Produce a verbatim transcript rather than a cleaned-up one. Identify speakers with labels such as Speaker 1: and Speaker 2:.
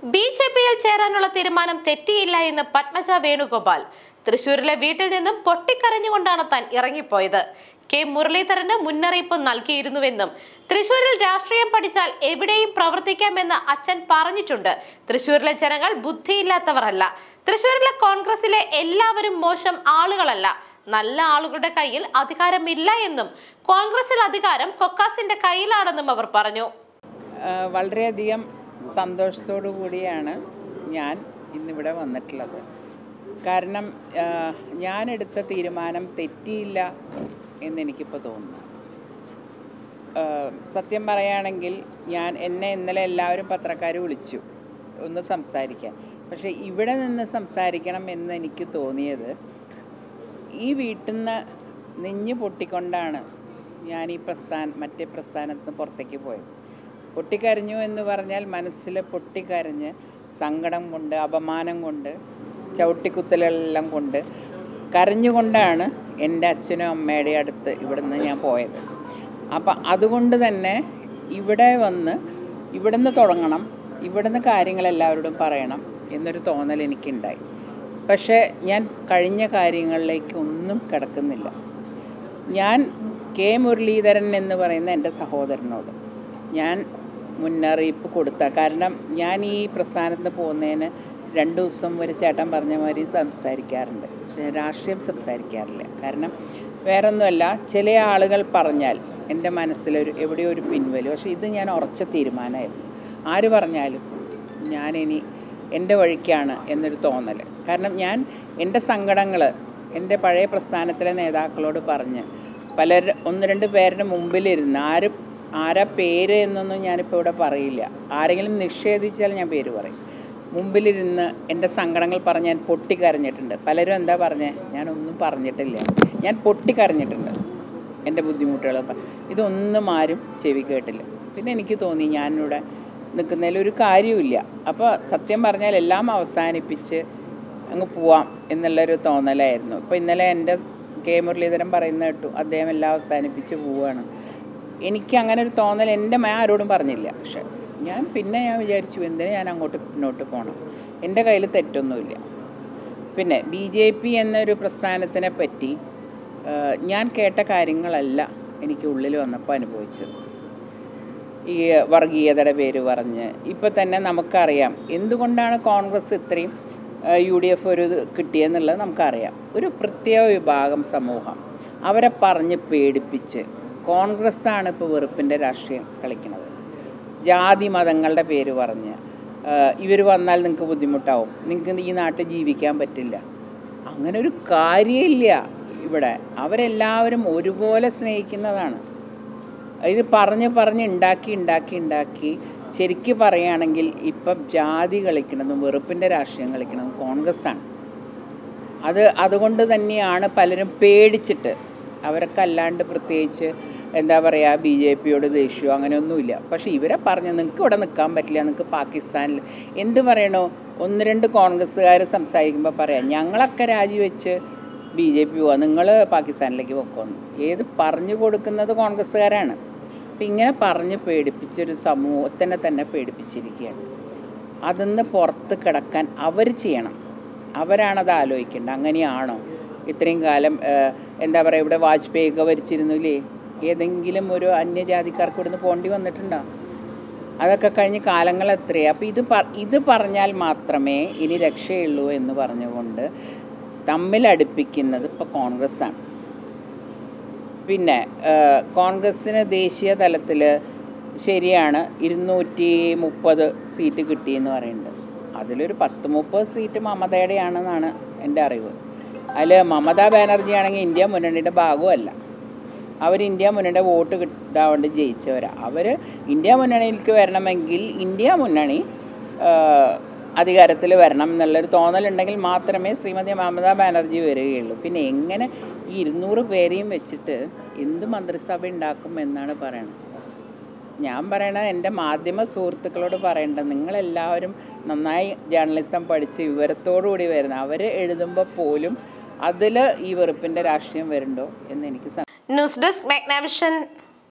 Speaker 1: B J പിയിൽ ചേരാനുള്ള തീരുമാനം തെറ്റിയില്ല എന്ന് പത്മജ വേണുഗോപാൽ. തൃശൂരിലെ വീട്ടിൽ നിന്നും പൊട്ടിക്കരഞ്ഞുകൊണ്ടാണ് താൻ ഇറങ്ങിപ്പോയത്. കെ മുരളീധരന് മുന്നറിയിപ്പ് നൽകിയിരുന്നുവെന്നും തൃശൂരിൽ രാഷ്ട്രീയം പഠിച്ചാൽ എവിടെയും പ്രവർത്തിക്കാമെന്ന് അച്ഛൻ പറഞ്ഞിട്ടുണ്ട്. തൃശൂരിലെ ജനങ്ങൾ ബുദ്ധിയില്ലാത്തവരല്ല. തൃശൂരിലെ കോൺഗ്രസിലെ എല്ലാവരും മോശം ആളുകളല്ല. നല്ല ആളുകളുടെ കയ്യിൽ അധികാരമില്ല എന്നും കോൺഗ്രസിൽ അധികാരം കൊക്കാസിന്റെ കയ്യിലാണെന്നും അവർ പറഞ്ഞു.
Speaker 2: വളരെയധികം സന്തോഷത്തോടു കൂടിയാണ് ഞാൻ ഇന്നിവിടെ വന്നിട്ടുള്ളത്. കാരണം ഞാനെടുത്ത തീരുമാനം തെറ്റിയില്ല എന്നെനിക്കിപ്പോൾ തോന്നുന്നു. സത്യം പറയുകയാണെങ്കിൽ ഞാൻ എന്നെ ഇന്നലെ എല്ലാവരും പത്രക്കാർ വിളിച്ചു ഒന്ന് സംസാരിക്കാൻ. പക്ഷേ ഇവിടെ നിന്ന് സംസാരിക്കണം എന്ന് എനിക്ക് തോന്നിയത് ഈ വീട്ടിൽ നിന്ന് നെഞ്ഞ് പൊട്ടിക്കൊണ്ടാണ് ഞാൻ ഈ പ്രസ്ഥാന മറ്റേ പ്രസ്ഥാനത്ത് പുറത്തേക്ക് പോയത്. പൊട്ടിക്കരഞ്ഞു എന്ന് പറഞ്ഞാൽ മനസ്സിൽ പൊട്ടിക്കരഞ്ഞ് സങ്കടം കൊണ്ട്, അപമാനം കൊണ്ട്, ചവിട്ടിക്കുത്തലെല്ലാം കൊണ്ട് കരഞ്ഞുകൊണ്ടാണ് എൻ്റെ അച്ഛനും അമ്മയുടെ അടുത്ത് ഇവിടുന്ന് ഞാൻ പോയത്. അപ്പം അതുകൊണ്ട് തന്നെ ഇവിടെ വന്ന് ഇവിടുന്ന് തുടങ്ങണം, ഇവിടുന്ന് കാര്യങ്ങളെല്ലാവരോടും പറയണം എന്നൊരു തോന്നൽ എനിക്കുണ്ടായി. പക്ഷേ ഞാൻ കഴിഞ്ഞ കാര്യങ്ങളിലേക്ക് ഒന്നും കിടക്കുന്നില്ല. ഞാൻ കെ മുരളീധരൻ എന്ന് പറയുന്ന എൻ്റെ സഹോദരനോട് ഞാൻ മുന്നറിയിപ്പ് കൊടുത്ത, കാരണം ഞാൻ ഈ പ്രസ്ഥാനത്ത് പോകുന്നതിന് രണ്ട് ദിവസം വരെ ചേട്ടൻ പറഞ്ഞ മാതിരി സംസാരിക്കാറുണ്ട്, രാഷ്ട്രീയം സംസാരിക്കാറില്ല. കാരണം വേറൊന്നുമല്ല, ചില ആളുകൾ പറഞ്ഞാൽ എൻ്റെ മനസ്സിലൊരു എവിടെയോ ഒരു പിൻവലി. പക്ഷേ ഇത് ഞാൻ ഉറച്ച തീരുമാനമായിരുന്നു. ആര് പറഞ്ഞാലും ഞാനിനി എൻ്റെ വഴിക്കാണ് എന്നൊരു തോന്നൽ. കാരണം ഞാൻ എൻ്റെ സങ്കടങ്ങൾ എൻ്റെ പഴയ പ്രസ്ഥാനത്തിലെ നേതാക്കളോട് പറഞ്ഞ് പലർ ഒന്ന് രണ്ട് പേരുടെ മുമ്പിലിരുന്ന്, ആര് ആരാ പേര് എന്നൊന്നും ഞാനിപ്പോൾ ഇവിടെ പറയില്ല, ആരെങ്കിലും നിഷേധിച്ചാൽ ഞാൻ പേര് പറയും, മുമ്പിലിരുന്ന് എൻ്റെ സങ്കടങ്ങൾ പറഞ്ഞ് ഞാൻ പൊട്ടിക്കരഞ്ഞിട്ടുണ്ട്. പലരും എന്താ പറഞ്ഞത്, ഞാനൊന്നും പറഞ്ഞിട്ടില്ല, ഞാൻ പൊട്ടിക്കരഞ്ഞിട്ടുണ്ട് എൻ്റെ ബുദ്ധിമുട്ടുകൾ. ഇതൊന്നും ആരും ചെവി കേട്ടില്ല. പിന്നെ എനിക്ക് തോന്നി ഞാനിവിടെ നിൽക്കുന്നതിലൊരു കാര്യമില്ല. അപ്പോൾ സത്യം പറഞ്ഞാൽ എല്ലാം അവസാനിപ്പിച്ച് അങ്ങ് പോവാം എന്നുള്ളൊരു തോന്നലായിരുന്നു. ഇപ്പോൾ ഇന്നലെ എൻ്റെ കെ മുരളീധരൻ പറയുന്ന കേട്ടു, അദ്ദേഹം എല്ലാം അവസാനിപ്പിച്ച് പോവുകയാണ്. എനിക്ക് അങ്ങനെ ഒരു തോന്നൽ എൻ്റെ ആരോടും പറഞ്ഞില്ല. പക്ഷെ ഞാൻ പിന്നെ ഞാൻ വിചാരിച്ചു, എന്തിനാ ഞാൻ അങ്ങോട്ട് മുന്നോട്ട് പോകണം, എൻ്റെ കയ്യിൽ തെറ്റൊന്നുമില്ല. പിന്നെ ബി ജെ പി എന്നൊരു പ്രസ്ഥാനത്തിനെ പറ്റി ഞാൻ കേട്ട കാര്യങ്ങളല്ല എനിക്ക് ഉള്ളിൽ വന്നപ്പോൾ അനുഭവിച്ചത്. ഈ വർഗീയതയുടെ പേര് പറഞ്ഞ് ഇപ്പം തന്നെ നമുക്കറിയാം എന്തുകൊണ്ടാണ് കോൺഗ്രസ് ഇത്രയും യു ഡി എഫ് ഒരു കിട്ടിയെന്നുള്ളത് നമുക്കറിയാം. ഒരു പ്രത്യേക വിഭാഗം സമൂഹം അവരെ പറഞ്ഞ് പേടിപ്പിച്ച് കോൺഗ്രസ്സാണ് ഇപ്പോൾ വെറുപ്പിൻ്റെ രാഷ്ട്രീയം കളിക്കുന്നത്. ജാതി മതങ്ങളുടെ പേര് പറഞ്ഞ് ഇവർ വന്നാൽ നിങ്ങൾക്ക് ബുദ്ധിമുട്ടാവും, നിങ്ങൾക്ക് ഈ നാട്ടിൽ ജീവിക്കാൻ പറ്റില്ല, അങ്ങനെ ഒരു കാര്യമില്ല ഇവിടെ. അവരെല്ലാവരും ഒരുപോലെ സ്നേഹിക്കുന്നതാണ്. ഇത് പറഞ്ഞ് പറഞ്ഞ് ഉണ്ടാക്കി ഉണ്ടാക്കി ഉണ്ടാക്കി ശരിക്കും പറയുകയാണെങ്കിൽ ഇപ്പം ജാതി കളിക്കുന്നതും വെറുപ്പിൻ്റെ രാഷ്ട്രീയം കളിക്കുന്നതും കോൺഗ്രസ്സാണ്. അത് അതുകൊണ്ട് തന്നെയാണ് പലരും പേടിച്ചിട്ട്, അവരൊക്കെ അല്ലാണ്ട് പ്രത്യേകിച്ച് എന്താ പറയുക, ബി ജെ പിയോട് ദേഷ്യമോ അങ്ങനെയൊന്നുമില്ല. പക്ഷേ ഇവരെ പറഞ്ഞ് നിങ്ങൾക്ക് ഇവിടെ നിൽക്കാൻ പറ്റില്ല, നിങ്ങൾക്ക് പാകിസ്ഥാനിൽ എന്ത് പറയണോ, ഒന്ന് രണ്ട് കോൺഗ്രസ്സുകാർ സംസാരിക്കുമ്പോൾ പറയാം ഞങ്ങളൊക്കെ രാജിവെച്ച് ബി ജെ പി പോവാം, നിങ്ങൾ പാകിസ്ഥാനിലേക്ക് പോക്കുമെന്ന്. ഏത് പറഞ്ഞു കൊടുക്കുന്നത് കോൺഗ്രസ്സുകാരാണ്. അപ്പം ഇങ്ങനെ പറഞ്ഞ് പേടിപ്പിച്ചൊരു സമൂഹത്തിനെ തന്നെ പേടിപ്പിച്ചിരിക്കുകയാണ്. അതിന്ന് പുറത്ത് കിടക്കാൻ അവർ ചെയ്യണം, അവരാണത് ആലോചിക്കേണ്ടത്. അങ്ങനെയാണോ ഇത്രയും കാലം എന്താ പറയുക, ഇവിടെ വാജ്പേയി ഒക്കെ ഭരിച്ചിരുന്നില്ലേ, ഏതെങ്കിലും ഒരു അന്യജാതിക്കാർക്ക് ഇവിടുന്ന് പോണ്ടി വന്നിട്ടുണ്ടോ? അതൊക്കെ കഴിഞ്ഞ് കാലങ്ങൾ എത്രയാണ്. അപ്പോൾ ഇത് ഇത് പറഞ്ഞാൽ മാത്രമേ ഇനി രക്ഷയുള്ളൂ എന്ന് പറഞ്ഞുകൊണ്ട് തമ്മിലടുപ്പിക്കുന്നത് ഇപ്പോൾ കോൺഗ്രസ്സാണ്. പിന്നെ കോൺഗ്രസ്സിന് ദേശീയ തലത്തിൽ ശരിയാണ് ഇരുന്നൂറ്റി മുപ്പത് സീറ്റ് കിട്ടിയെന്ന് പറയുന്നുണ്ട്. അതിലൊരു പത്ത് മുപ്പത് സീറ്റ് മമതയുടെയാണെന്നാണ് എൻ്റെ അറിവ്. അതിൽ മമതാ ബാനർജി ആണെങ്കിൽ ഇന്ത്യ മുന്നണിയുടെ ഭാഗമല്ല. അവർ ഇന്ത്യ മുന്നണിയുടെ വോട്ട് കിട്ടാണ്ട് ജയിച്ചവരാണ്. അവർ ഇന്ത്യ മുന്നണിയിലേക്ക് വരണമെങ്കിൽ ഇന്ത്യ മുന്നണി അധികാരത്തിൽ വരണം എന്നുള്ളൊരു തോന്നലുണ്ടെങ്കിൽ മാത്രമേ ശ്രീമതി മമതാ ബാനർജി വരികയുള്ളൂ. പിന്നെ എങ്ങനെ ഈ ഇരുന്നൂറ് പേരെയും വെച്ചിട്ട് എന്ത് മന്ത്രിസഭ ഉണ്ടാക്കും എന്നാണ് പറയണത്. ഞാൻ പറയണത് എൻ്റെ മാധ്യമ സുഹൃത്തുക്കളോട് പറയേണ്ടത്, നിങ്ങളെല്ലാവരും നന്നായി ജേർണലിസം പഠിച്ച് വിവരത്തോടു കൂടി വരുന്ന അവർ എഴുതുമ്പോൾ പോലും അതിൽ ഈ വെറുപ്പിൻ്റെ രാഷ്ട്രീയം വരുന്നുണ്ടോ എന്ന് എനിക്ക്.
Speaker 1: News desk Magnavision.